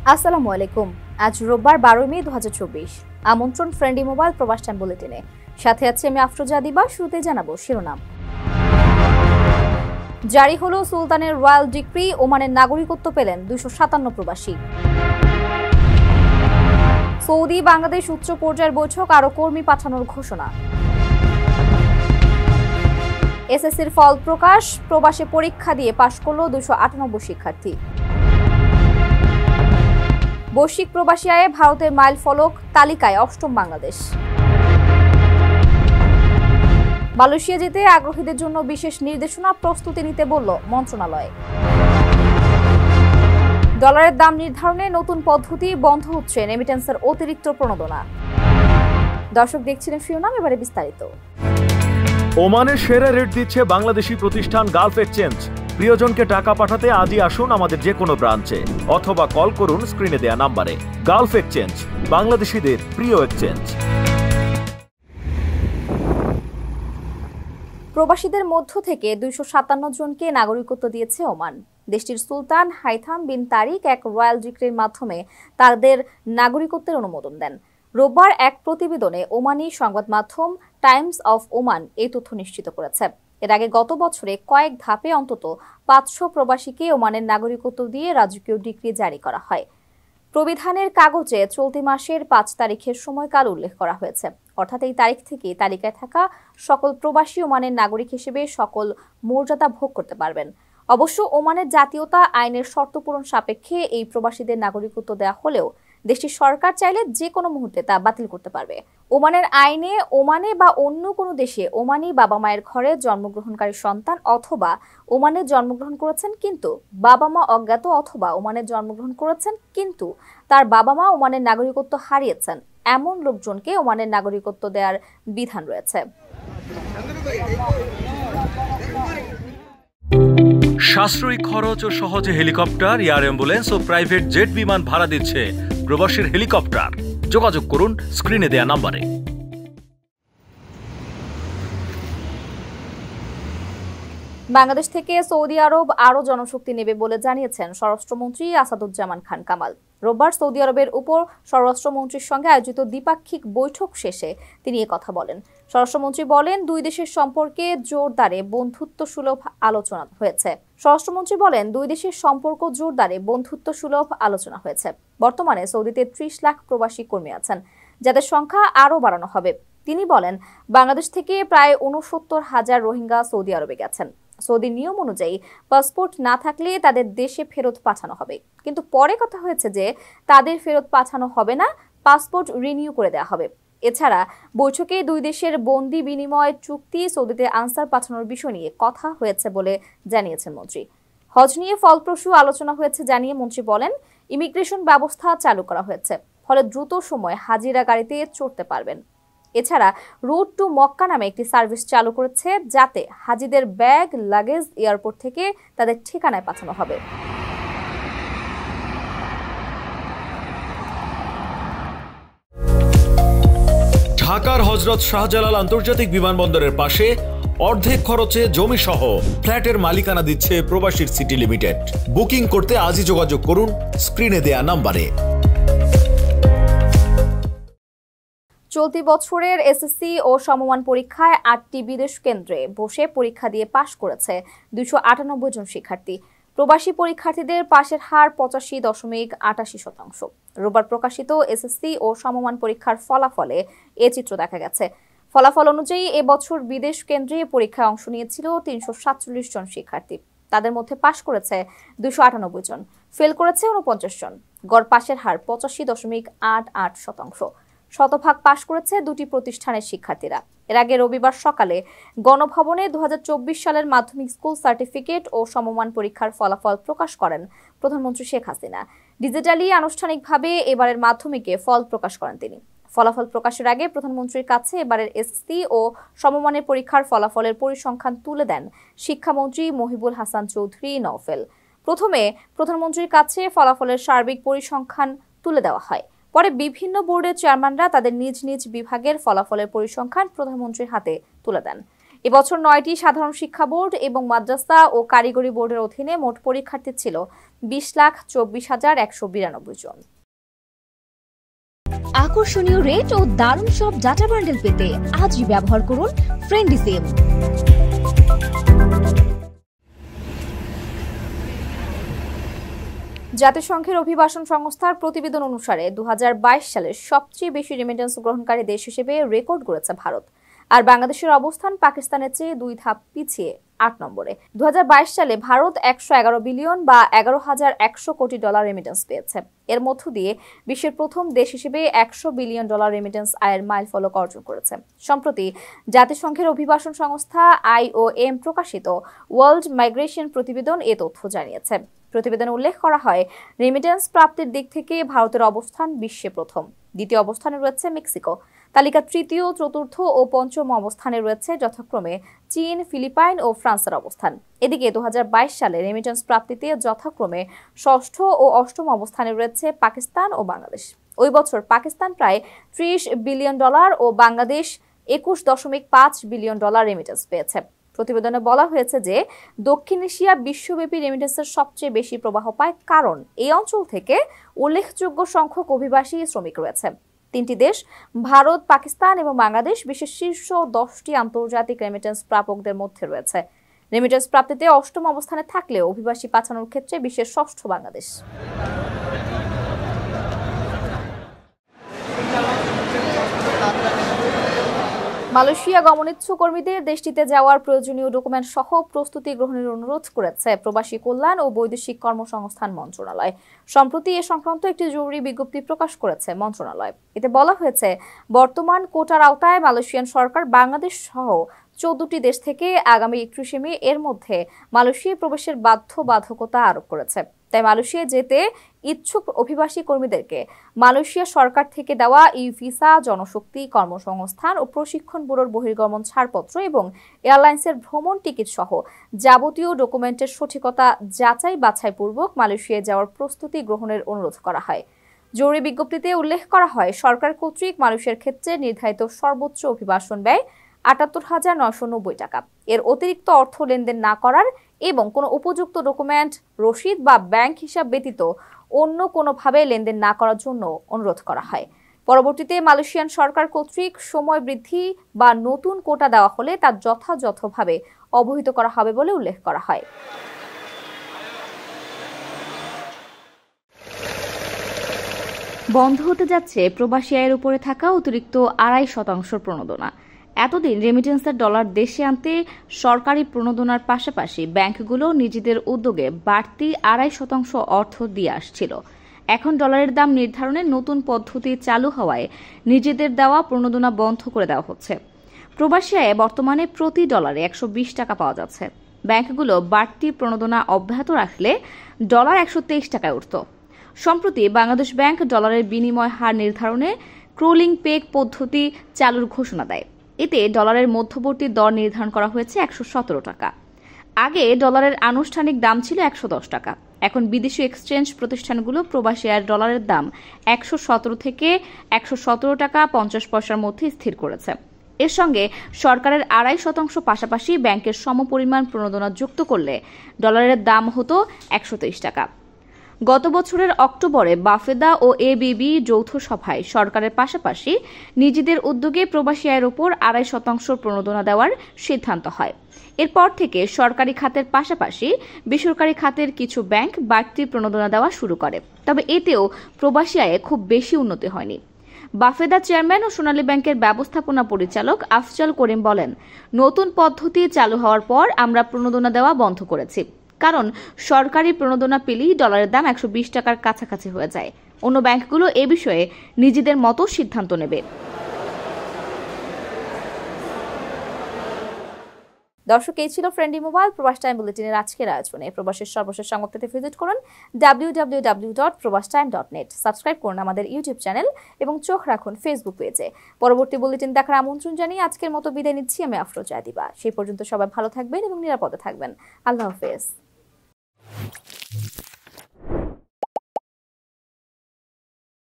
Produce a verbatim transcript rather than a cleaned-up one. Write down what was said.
আসসালামু আলাইকুম। আজ রোববার বারোই মে দু হাজার চব্বিশ। আমন্ত্রণ ফ্রেন্ডলি মোবাইল প্রবাস টাইম বুলেটিনে। সাথে আছে আমি আফরোজা দিবা। শুরুতে জানাবো শিরোনাম। জারি হলো সুলতানের রয়্যাল ডিক্রি, ওমানের নাগরিকত্ব পেলেন দুইশো সাতান্ন প্রবাসী। সৌদি বাংলাদেশ উচ্চ পর্যায়ের বৈঠক, আরো কর্মী পাঠানোর ঘোষণা। এসএসসির ফল প্রকাশ, প্রবাসে পরীক্ষা দিয়ে পাশ করল দুইশো আটানব্বই শিক্ষার্থী। বৈশ্বিক প্রবাসী আয়ে ভারতের মাইল ফলক তালিকায় অষ্টম বাংলাদেশ। মালয়েশিয়া যেতে আগ্রহীদের জন্য বিশেষ নির্দেশনা, প্রস্তুতি নিতে বলল মন্ত্রণালয়। ডলারের দাম নির্ধারণে নতুন পদ্ধতি, বন্ধ হচ্ছে রেমিটেন্সের অতিরিক্ত প্রণোদনা। দর্শক দেখছিলেন শিরোনাম, এবারে বিস্তারিত। ওমানের সেরা রেট দিচ্ছে বাংলাদেশি প্রতিষ্ঠান গালফ এক্সচেঞ্জ। প্রিয়জনকে টাকা পাঠাতে আজই আসুন আমাদের যে কোনো ব্রাঞ্চে অথবা কল করুন স্ক্রিনে দেয়া নাম্বারে। গালফ এক্সচেঞ্জ, বাংলাদেশিদের প্রিয় এক্সচেঞ্জ। প্রবাসীদের মধ্য থেকে দুইশো সাতান্ন জনকে নাগরিকত্ব দিয়েছে ওমান। দেশটির সুলতান হাইথাম বিন তারিক এক রয়্যাল ডিক্রির মাধ্যমে তাদের নাগরিকত্বের অনুমোদন দেন। রোববার এক প্রতিবেদনে ওমানি সংবাদ মাধ্যম টাইমস অফ ওমান এই তথ্য নিশ্চিত করেছে। এর আগে গত বছরে কয়েক ধাপে অন্তত পাঁচশো প্রবাসীকে ওমানের নাগরিকত্ব দিয়ে রাজকীয় ডিক্রি জারি করা হয়। প্রবিধানের কাগজে চলতি মাসের পাঁচ তারিখের সময়কাল উল্লেখ করা হয়েছে, অর্থাৎ এই তারিখ থেকে তালিকায় থাকা সকল প্রবাসী ওমানের নাগরিক হিসেবে সকল মর্যাদা ভোগ করতে পারবেন। অবশ্য ওমানের জাতীয়তা আইনের শর্ত পূরণ সাপেক্ষে এই প্রবাসীদের নাগরিকত্ব দেওয়া হলেও দেশটির সরকার চাইলে যে কোনো মুহূর্তে তা বাতিল করতে পারবে। ওমানের আইনে ওমানে বা অন্য কোনো দেশে ওমানি বাবা মায়ের ঘরে জন্মগ্রহণকারী সন্তান অথবা ওমানে জন্মগ্রহণ করেছেন কিন্তু বাবা মা অজ্ঞাত অথবা ওমানে জন্মগ্রহণ করেছেন কিন্তু তার বাবা মা ওমানের নাগরিকত্ব হারিয়েছেন এমন লোকজনকে ওমানের নাগরিকত্ব দেওয়ার বিধান রয়েছে। সাশ্রয়ী খরচ ও সহজে হেলিকপ্টার, এয়ার অ্যাম্বুলেন্স ও প্রাইভেট জেট বিমান ভাড়া দিচ্ছে প্রবাসীর হেলিকপ্টার। যোগাযোগ করুন স্ক্রিনে দেয়া নাম্বারে। বাংলাদেশ থেকে সৌদি আরব আরও জনশক্তি নেবে বলে জানিয়েছেন স্বরাষ্ট্রমন্ত্রী আসাদুজ্জামান খান কামাল। রোববার সৌদি আরবের উপর স্বরাষ্ট্রমন্ত্রীর সঙ্গে আয়োজিত দ্বিপাক্ষিক বৈঠক শেষে তিনি কথা বলেন। স্বরাষ্ট্রমন্ত্রী বলেন, দুই দেশের সম্পর্কে জোরদারে বন্ধুত্ব সুলভ আলোচনা হয়েছে। স্বরাষ্ট্রমন্ত্রী বলেন, দুই দেশের সম্পর্ক জোরদারে বন্ধুত্ব সুলভ আলোচনা হয়েছে। বর্তমানে সৌদিতে ত্রিশ লাখ প্রবাসী কর্মী আছেন, যাদের সংখ্যা আরও বাড়ানো হবে। তিনি বলেন, বাংলাদেশ থেকে প্রায় উনসত্তর হাজার রোহিঙ্গা সৌদি আরবে গেছেন। সৌদি নিয়ম অনুযায়ী পাসপোর্ট না থাকলে তাদের দেশে ফেরত পাঠানো হবে, কিন্তু পরে কথা হয়েছে যে তাদের ফেরত পাঠানো হবে না, পাসপোর্ট রিনিউ করে দেওয়া হবে। এছাড়া বৈঠকে দুই দেশের বন্দি বিনিময় চুক্তি, সৌদিতে আনসার পাঠানোর বিষয় নিয়ে কথা হয়েছে বলে জানিয়েছেন মন্ত্রী। হজ নিয়ে ফলপ্রসূ আলোচনা হয়েছে জানিয়ে মন্ত্রী বলেন, ইমিগ্রেশন ব্যবস্থা চালু করা হয়েছে, ফলে দ্রুত সময় হাজিরা গাড়িতে চড়তে পারবেন। এছাড়া রুট টু মক্কা নামে একটি সার্ভিস চালু করেছে, যাতে হাজিদের ব্যাগ লাগেজ এয়ারপোর্ট থেকে তাদের ঠিকানায় পাঠানো হবে। ঢাকার হযরত শাহজালাল আন্তর্জাতিক বিমানবন্দরের পাশে অর্ধেক খরচে জমি সহ ফ্ল্যাটের মালিকানা দিচ্ছে প্রবাসীর সিটি লিমিটেড। বুকিং করতে আজই যোগাযোগ করুন স্ক্রিনে দেয়া নাম্বারে। চলতি বছরের এসএসসি ও সমমান পরীক্ষায় আটটি বিদেশ কেন্দ্রে বসে পরীক্ষা দিয়ে পাশ করেছে দুইশো আটানব্বই জন শিক্ষার্থী। প্রবাসী পরীক্ষার্থীদের পাশের হার পঁচাশি দশমিক আটাশি শতাংশ। রোববার প্রকাশিত এসএসসি ও সমমান পরীক্ষার ফলাফলে এ চিত্র দেখা গেছে। ফলাফল অনুযায়ী এবছর বিদেশ কেন্দ্রে পরীক্ষায় অংশ নিয়েছিল তিনশো সাতচল্লিশ জন শিক্ষার্থী। তাদের মধ্যে পাশ করেছে দুইশো আটানব্বই জন, ফেল করেছে উনপঞ্চাশ জন। গড় পাশের হার পঁচাশি দশমিক আট আট শতাংশ। শতভাগ পাশ করেছে দুটি প্রতিষ্ঠানের শিক্ষার্থীরা। এর আগে রবিবার সকালে গণভবনে দু হাজার চব্বিশ সালের মাধ্যমিক স্কুল সার্টিফিকেট ও সমমান পরীক্ষার ফলাফল প্রকাশ করেন প্রধানমন্ত্রী শেখ হাসিনা। ডিজিটালি আনুষ্ঠানিকভাবে এবারের মাধ্যমিকে ফল প্রকাশ করেন তিনি। ফলাফল প্রকাশের আগে প্রধানমন্ত্রীর কাছে এবারের এসএসসি ও সমমানের পরীক্ষার ফলাফলের পরিসংখ্যান তুলে দেন শিক্ষামন্ত্রী মহিবুল হাসান চৌধুরী নওফেল। প্রথমে প্রধানমন্ত্রীর কাছে ফলাফলের সার্বিক পরিসংখ্যান তুলে দেওয়া হয়। পরে বিভিন্ন বোর্ডের চেয়ারম্যানরা তাদের নিজ নিজ বিভাগের ফলাফলের পরিসংখ্যান প্রধানমন্ত্রীর হাতে তুলে দেন। এবছর নয়টি সাধারণ শিক্ষা বোর্ড এবং মাদ্রাসা ও কারিগরি বোর্ডের অধীনে মোট পরীক্ষার্থী ছিল বিশ লাখ চব্বিশ হাজার একশো বিরানব্বই জন। আকর্ষণীয় রেট ও দারুণ সব ডাটা বান্ডেল পেতে আজই ব্যবহার করুন ফ্রেন্ডলি সিম। জাতিসংঘের অভিবাসন সংস্থার প্রতিবেদন অনুসারে দু হাজার বাইশ সালে সবচেয়ে বেশি রেমিটেন্স গ্রহণকারী দেশ হিসেবে রেকর্ড গড়েছে ভারত, আর বাংলাদেশের অবস্থান পাকিস্তানের চেয়ে দুই ধাপ পিছিয়ে আট নম্বরে। দু হাজার বাইশ সালে ভারত একশো এগারো বিলিয়ন বা এগারো হাজার একশো কোটি ডলার রেমিটেন্স পেয়েছে। এর মধ্য দিয়ে বিশ্বের প্রথম দেশ হিসেবে একশো বিলিয়ন ডলার রেমিটেন্স আয়ের মাইলফলক অর্জন করেছে। সম্প্রতি জাতিসংঘের অভিবাসন সংস্থা আইওএম প্রকাশিত ওয়ার্ল্ড মাইগ্রেশন প্রতিবেদন এ তথ্য জানিয়েছে। প্রতিবেদনে উল্লেখ করা হয়, রেমিটেন্স প্রাপ্তির দিক থেকে ভারতের অবস্থান বিশ্বে প্রথম। দ্বিতীয় অবস্থানে রয়েছে মেক্সিকো। তালিকা তৃতীয়, চতুর্থ ও পঞ্চম অবস্থানে রয়েছে যথাক্রমে চীন, ফিলিপাইন ও ফ্রান্সের অবস্থান। এদিকে দু হাজার বাইশ সালে রেমিটেন্স প্রাপ্তিতে যথাক্রমে ষষ্ঠ ও অষ্টম অবস্থানে রয়েছে পাকিস্তান ও বাংলাদেশ। ওই বছর পাকিস্তান প্রায় ত্রিশ বিলিয়ন ডলার ও বাংলাদেশ একুশ দশমিক পাঁচ বিলিয়ন ডলার রেমিটেন্স পেয়েছে। প্রতিবেদনে বলা হয়েছে যে দক্ষিণ এশিয়া বিশ্বব্যাপী রেমিটেন্সের সবচেয়ে বেশি প্রবাহ পায়, কারণ এই অঞ্চল থেকে উল্লেখযোগ্য সংখ্যক অভিবাসী শ্রমিক রয়েছে। তিনটি দেশ ভারত, পাকিস্তান এবং বাংলাদেশ বিশ্বের শীর্ষ দশটি আন্তর্জাতিক রেমিটেন্স প্রাপকদের মধ্যে রয়েছে। রেমিটেন্স প্রাপ্তিতে অষ্টম অবস্থানে থাকলেও অভিবাসী পাঠানোর ক্ষেত্রে বিশ্বের ষষ্ঠ বাংলাদেশ। মালয়েশিয়া গমনিচ্ছু কর্মীদের দেশটিতে যাওয়ার প্রয়োজনীয় ডকুমেন্ট সহ প্রস্তুতি গ্রহণের অনুরোধ করেছে প্রবাসী কল্যাণ ও বৈদেশিক কর্মসংস্থান মন্ত্রণালয়। সম্প্রতি এ সংক্রান্ত একটি জরুরি বিজ্ঞপ্তি প্রকাশ করেছে মন্ত্রণালয়। এতে বলা হয়েছে, বর্তমান কোটার আওতায় মালয়েশিয়ান সরকার বাংলাদেশ সহ চৌদ্দটি দেশ থেকে আগামী একত্রিশে মে এর মধ্যে মালয়েশিয়ায় প্রবেশের বাধ্যবাধকতা আরোপ করেছে। তাই মালয়েশিয়ায় যেতে ইচ্ছুক অভিবাসী কর্মীদেরকে মালয়েশিয়া সরকার থেকে দেওয়া ই ভিসা, জনশক্তি, কর্মসংস্থান ও প্রশিক্ষণ ব্যুরোর বহির্গমন ছাড়পত্র এবং এয়ারলাইন্সের ভ্রমণ টিকিট সহ যাবতীয় ডকুমেন্টের সঠিকতা যাচাই বাছাই পূর্বক মালয়েশিয়ায় যাওয়ার প্রস্তুতি গ্রহণের অনুরোধ করা হয়। জরুরি বিজ্ঞপ্তিতে উল্লেখ করা হয়, সরকার কর্তৃক মালয়েশিয়ার ক্ষেত্রে নির্ধারিত সর্বোচ্চ অভিবাসন ব্যয় আটাত্তর হাজার নয়শো নব্বই টাকা। এর অতিরিক্ত অর্থ লেনদেন না করার এবং কোনো উপযুক্ত ডকুমেন্ট, রসিদ বা ব্যাংক হিসাব ব্যতীত অন্য কোনোভাবে লেনদেন না করার জন্য অনুরোধ করা হয়। পরবর্তীতে মালয়েশিয়ান সরকার কর্তৃক সময় বৃদ্ধি বা নতুন কোটা দেওয়া হলে তা যথাযথভাবে অবহিত করা হবে বলে উল্লেখ করা হয়। বন্ধ হতে যাচ্ছে প্রবাসী আয়ের উপরে থাকা অতিরিক্ত আড়াই শতাংশ প্রণোদনা। এতদিন রেমিটেন্সের ডলার দেশে আনতে সরকারি প্রণোদনার পাশাপাশি ব্যাংকগুলো নিজেদের উদ্যোগে বাড়তি আড়াই শতাংশ অর্থ দিয়ে আসছিল। এখন ডলারের দাম নির্ধারণের নতুন পদ্ধতি চালু হওয়ায় নিজেদের দেওয়া প্রণোদনা বন্ধ করে দেওয়া হচ্ছে। প্রবাসী আয়ে বর্তমানে প্রতি ডলারে একশো বিশ টাকা পাওয়া যাচ্ছে। ব্যাংকগুলো বাড়তি প্রণোদনা অব্যাহত রাখলে ডলার একশো তেইশ টাকায় উঠত। সম্প্রতি বাংলাদেশ ব্যাংক ডলারের বিনিময় হার নির্ধারণে ক্রোলিং পেগ পদ্ধতি চালুর ঘোষণা দেয়। এতে ডলারের মধ্যবর্তী দর নির্ধারণ করা হয়েছে একশো সতেরো টাকা। আগে ডলারের আনুষ্ঠানিক দাম ছিল একশো দশ টাকা। এখন বিদেশি এক্সচেঞ্জ প্রতিষ্ঠানগুলো প্রবাসী আয়ের ডলারের দাম একশো সতেরো থেকে একশো সতেরো টাকা পঞ্চাশ পয়সার মধ্যে স্থির করেছে। এর সঙ্গে সরকারের আড়াই শতাংশ পাশাপাশি ব্যাংকের সমপরিমাণ প্রণোদনা যুক্ত করলে ডলারের দাম হতো একশো তেইশ টাকা। গত বছরের অক্টোবরে বাফেদা ও এবিবি যৌথ সভায় সরকারের পাশাপাশি নিজেদের উদ্যোগে প্রবাসী আয়ের ওপর আড়াই শতাংশ প্রণোদনা দেওয়ার সিদ্ধান্ত হয়। এরপর থেকে সরকারি খাতের পাশাপাশি বেসরকারি খাতের কিছু ব্যাংক বাড়তি প্রণোদনা দেওয়া শুরু করে। তবে এতেও প্রবাসী আয়ে খুব বেশি উন্নতি হয়নি। বাফেদা চেয়ারম্যান ও সোনালী ব্যাংকের ব্যবস্থাপনা পরিচালক আফজাল করিম বলেন, নতুন পদ্ধতি চালু হওয়ার পর আমরা প্রণোদনা দেওয়া বন্ধ করেছি, কারণ সরকারি প্রণোদনা পেলেই ডলারের দাম একশো বিশ টাকার কাছাকাছি হয়ে যায়। অন্য ব্যাংকগুলো এ বিষয়ে নিজেদের মতো সিদ্ধান্ত নেবে। দর্শক, এই ছিল ফ্রেন্ডলি মোবাইল প্রবাস টাইম বুলেটিনের আজকের আয়োজনে। প্রবাসের সর্বশেষ সংবাদ পেতে ভিজিট করুন W W W dot Probash time dot net. Subscribe করুন আমাদের ইউটিউব চ্যানেল এবং চোখ রাখুন ফেসবুক পেজে। পরবর্তী বুলেটিন দেখার আমন্ত্রণ জানিয়ে আজকের মতো বিদায় নিচ্ছি আমি আফরোজা দিবা। সেই পর্যন্ত সবাই ভালো থাকবেন এবং নিরাপদে থাকবেন। আল্লাহ হাফেজ।